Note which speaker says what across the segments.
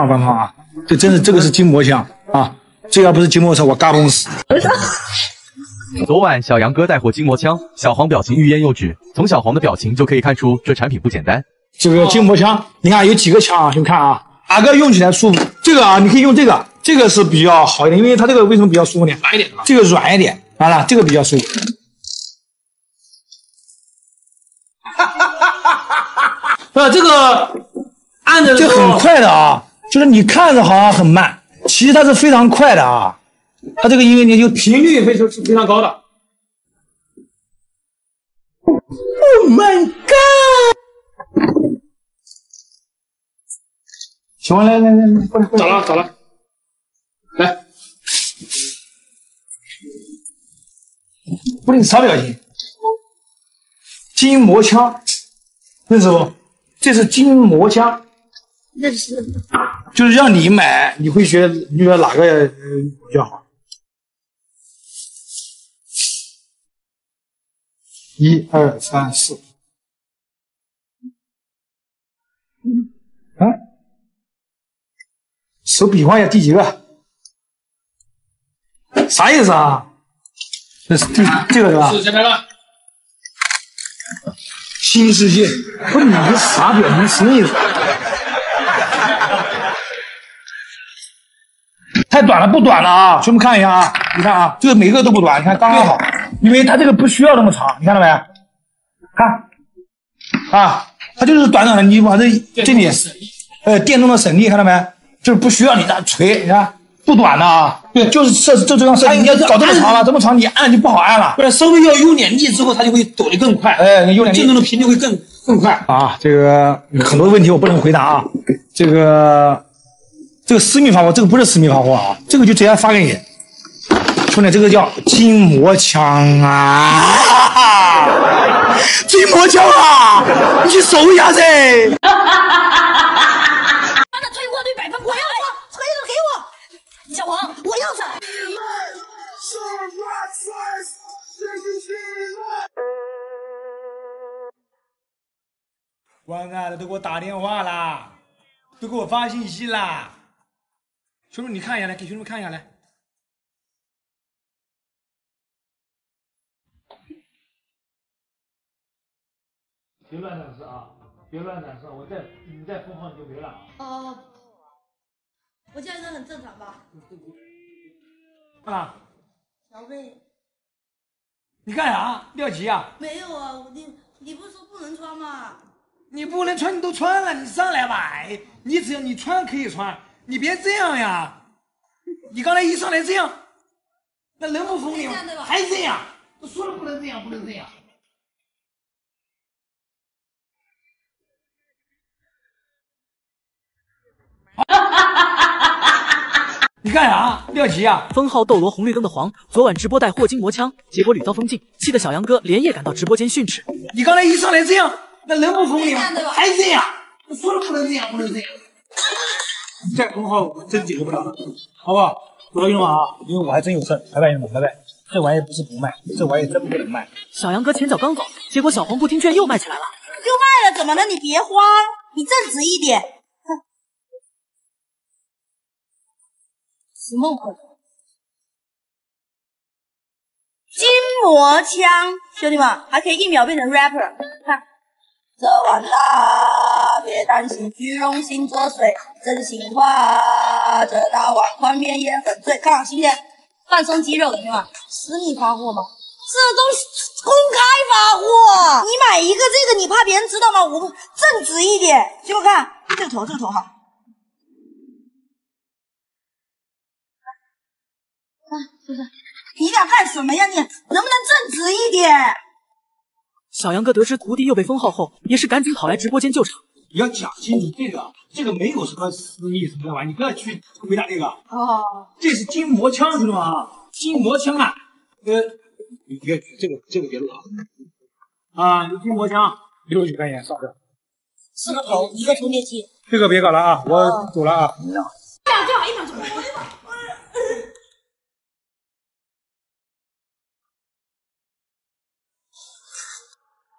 Speaker 1: 啊！这个是筋膜枪啊！这要不是筋膜枪，我嘎嘣死。
Speaker 2: 昨晚小杨哥带货筋膜枪，小黄表情欲言又止。从小黄的表情就可以看出这产品不简单。
Speaker 1: 这个筋膜枪，你看有几个枪啊？你们看啊，哪个用起来舒服？这个啊，你可以用这个，这个是比较好一点，因为它这个为什么比较舒服点？软一点，这个软一点，完了这个比较舒服。这个按着这很快的啊，就是你看着好像很慢，其实它是非常快的啊。它这个因为你就频率是非常高的。Oh my god！ 行，来，找了，来，不能啥表情？筋膜枪，认识不？这是筋膜枪。
Speaker 3: 认识。
Speaker 1: 就是让你买，你会觉得哪个比较好？1、2、3、4。啊？手比划一下第几个？啥意思啊？这是这个是吧？是前面了。新世界，不是你这啥表情？什么意思？太短了，不短了啊！兄弟们看一下啊，你看啊，这个每个都不短，你看刚刚好，因为它这个不需要那么长，你看到没？看啊，它就是短短的，你往这里，电动的省力，看到没？就是不需要你这锤，你看不短的啊，对，就是这样设计，你要搞这么长了，这么长你按就不好按了，不然稍微要用点力之后，它就会抖得更快，用点力，震动的频率会更快啊。这个很多问题我不能回答啊，这个私密发货，这个不是私密发货啊，这个就直接发给你。兄弟，这个叫筋膜枪啊！筋膜枪啊！你去搜一下噻。
Speaker 3: 他的退货率100%，我要锤子给我，小黄，我要它。
Speaker 1: 关爱的都给我打电话啦，都给我发信息啦。兄弟，你看一下来，给兄弟们看一下来。别乱展示啊！别乱展示，你再疯狂你就没了啊！
Speaker 3: 哦，我这样子很正常吧？
Speaker 1: 啊！
Speaker 3: 小贝，
Speaker 1: 你干啥？廖奇啊？
Speaker 3: 没有啊，你不是说不能穿吗？
Speaker 1: 你不能穿，你都穿了，你上来吧！哎，你只要你穿可以穿，你别这样呀！你刚才一上来这样，那人不疯你吗？还这样？我说了不能这样，不能这样。你干啥？廖奇啊！
Speaker 4: 封号斗罗红绿灯的黄，昨晚直播带货筋膜枪，结果屡遭封禁，气得小杨哥连夜赶到直播间训斥。
Speaker 1: 你刚才一上来这样，那人不疯你吗？还这样？我说了不能这样，不能这样。再封号我真解决不了了，好不好？走了，兄弟们啊，因为我还真有事，拜拜，兄弟们，拜拜。这玩意不是不卖，这玩意真不能卖。
Speaker 4: 小杨哥前脚刚走，结果小黄不听劝又卖起来了。
Speaker 3: 又卖了怎么了？你别慌，你正直一点。什么鬼？筋膜枪，兄弟们还可以1秒变成 rapper， 看。这完啦，别担心，虚荣心作祟，真心话，这大碗宽面也很醉。看新片，放松肌肉的，兄弟们，私密发货吗？这都是公开发货，你买一个这个，你怕别人知道吗？我们正直一点，兄弟们看这个头哈。是不是？你俩干什么呀？你能不能正直一点？
Speaker 4: 小杨哥得知徒弟又被封号后，也是赶紧跑来直播间救场。
Speaker 1: 你要讲清楚这个没有什么私密什么的玩意，你不要去回答这个。哦，这是筋膜枪，兄弟们啊，筋膜枪啊，你别这个别录啊，有筋膜枪，别录去看一眼，上这。
Speaker 3: 4个头，1个充电器。
Speaker 1: 这个别搞了啊，我走了啊。
Speaker 3: 最好1秒钟。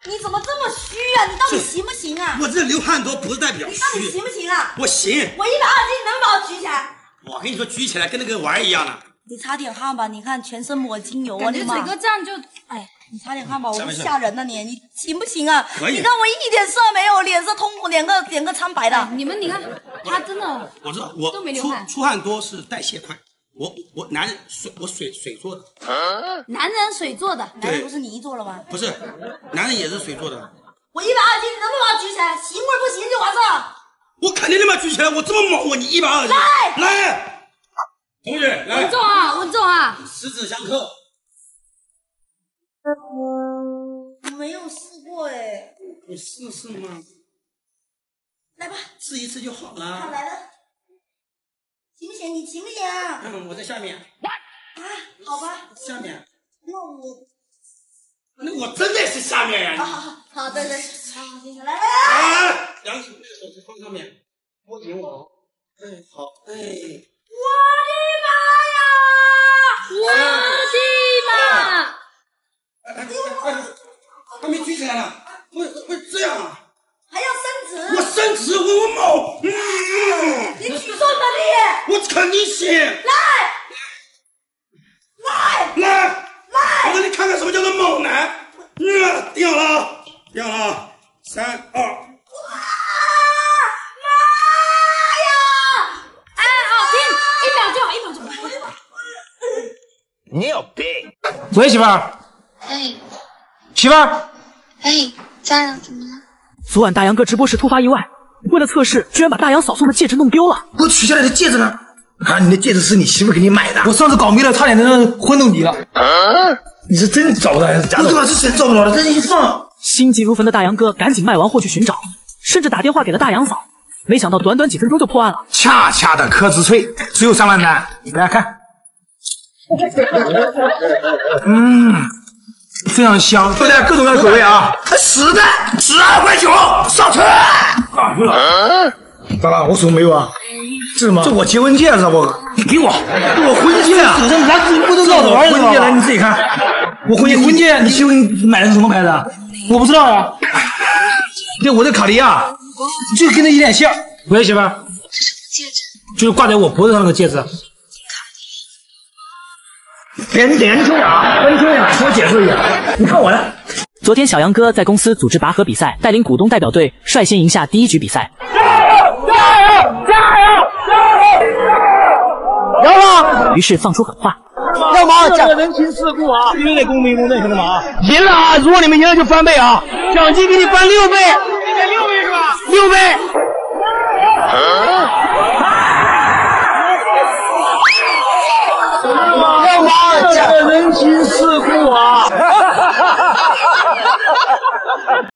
Speaker 3: 你怎么这么虚啊？你到底行不行啊？
Speaker 5: 我这流汗多不是代表虚。
Speaker 3: 你到底行不行啊？
Speaker 5: 我行。
Speaker 3: 我120斤，你能把我举起来？
Speaker 5: 我跟你说，举起来跟那个玩儿一样的。
Speaker 3: 你擦点汗吧，你看全身抹精油啊！你
Speaker 6: 嘴哥这样就，哎，
Speaker 3: 你擦点汗吧，我都吓人了你行不行啊？
Speaker 5: 可以。
Speaker 3: 你看我一点色没有，脸色通红，脸个苍白的。
Speaker 6: 你看他真的，
Speaker 5: 我知道我
Speaker 6: 都没流汗，
Speaker 5: 出汗多是代谢快。我男人水做的。
Speaker 6: 男人水做的，
Speaker 3: 男人不是泥做了吗？
Speaker 5: 不是，男人也是水做的。
Speaker 3: 我120斤，你能不能把我举起来？行或者不行就完事了。
Speaker 5: 我肯定能把举起来，我这么猛，你120斤。来。同学，来，
Speaker 6: 稳重啊，稳重啊，
Speaker 5: 十指相扣。
Speaker 3: 我没有试过哎。
Speaker 5: 你试试吗？
Speaker 3: 来吧，
Speaker 5: 试一次就好了。
Speaker 3: 好，来了，行不行？你行不行啊？
Speaker 5: 我在下面。
Speaker 3: 啊，好吧。
Speaker 5: 下面。
Speaker 3: 那
Speaker 5: 我真的是下面呀。
Speaker 3: 好，对，好，接下来。
Speaker 5: 两手那个手指放上面，握紧我。哎，好，哎。
Speaker 3: 我的妈呀！
Speaker 5: 还没举起来呢，会这样啊？
Speaker 3: 还要伸直？
Speaker 5: 我伸直，我猛。
Speaker 3: 你举重的你？
Speaker 5: 我肯定行。来，我让你看看什么叫做猛男。定好了，3、2。
Speaker 1: 你有病！喂，媳妇儿。
Speaker 7: 哎，
Speaker 1: 媳妇儿。
Speaker 7: 哎，家人怎么了？
Speaker 4: 昨晚大杨哥直播时突发意外，为了测试，居然把大杨嫂送的戒指弄丢了。
Speaker 1: 我取下来的戒指呢？啊，你的戒指是你媳妇给你买的。我上次搞没了，差点能昏弄你了。你是真找不到还是假的？对吧？是真找不到了，这一放。
Speaker 4: 心急如焚的大杨哥赶紧卖完货去寻找，甚至打电话给了大杨嫂。没想到短短几分钟就破案了。
Speaker 1: 恰恰的柯子翠，只有3万单，大家看。非常香，都带各种各样的口味啊！10袋，12块9，上车！啊，对了，咋了？我手没有啊？这什么？这我结婚戒指，你给我，我婚戒啊！手上拿自己不知道的玩意儿。婚戒来，你自己看。我婚戒，你媳妇买的是什么牌子？我不知道呀。对，我的卡地亚，就跟那有点像。喂，媳妇，
Speaker 7: 这什么戒指？
Speaker 1: 就是挂在我脖子上那个戒指。别连听啊！听啊！听我解释一下，你看我的。
Speaker 4: 昨天小杨哥在公司组织拔河比赛，带领股东代表队率先赢下第1局比赛。
Speaker 1: 加油！
Speaker 4: 于是放出狠话：
Speaker 1: 要么讲人情世故啊，必须得公平公正，兄弟们啊！赢了啊！如果你们赢了就翻倍啊，奖金给你翻6倍，6倍是吧？6倍。